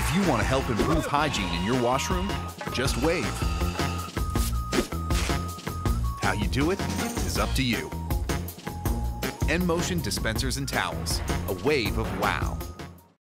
If you want to help improve hygiene in your washroom, just wave. How you do it is up to you. N-Motion dispensers and towels. A wave of wow.